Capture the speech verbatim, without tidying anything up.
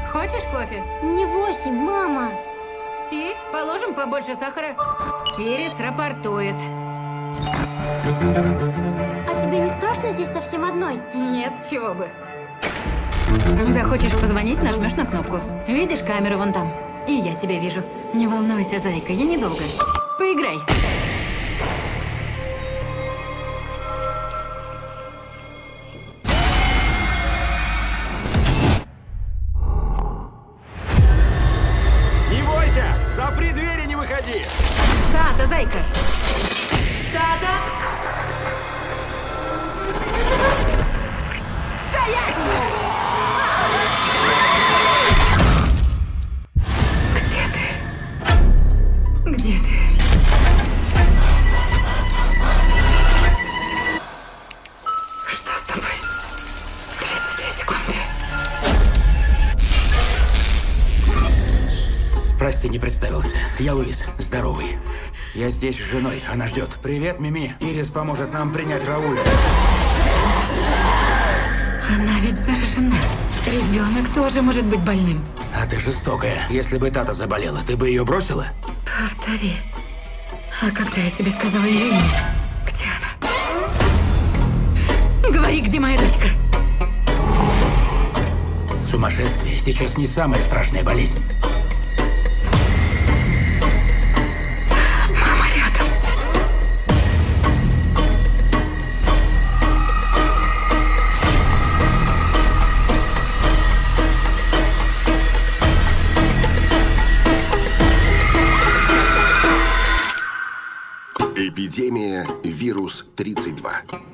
Хочешь кофе? Мне восемь, мама. И положим побольше сахара. Ирис рапортует. А тебе не страшно здесь совсем одной? Нет, с чего бы. Захочешь позвонить, нажмешь на кнопку. Видишь камеру вон там? И я тебя вижу. Не волнуйся, зайка, я недолго. Поиграй. Не бойся! Запри двери, не выходи! Тата, зайка. Тата! Стоять! Где ты? Где ты? Что с тобой? тридцать две секунды. Прости, не представился. Я Луис, здоровый. Я здесь с женой, она ждет. Привет, Мими. Ирис поможет нам принять Рауля. Она ведь заражена. Ребенок тоже может быть больным. А ты жестокая. Если бы Тата заболела, ты бы ее бросила? Повтори. А когда я тебе сказала ее имя? Где она? Говори, где моя дочка? Сумасшествие сейчас не самая страшная болезнь. Мама рядом. Эпидемия вирус тридцать два.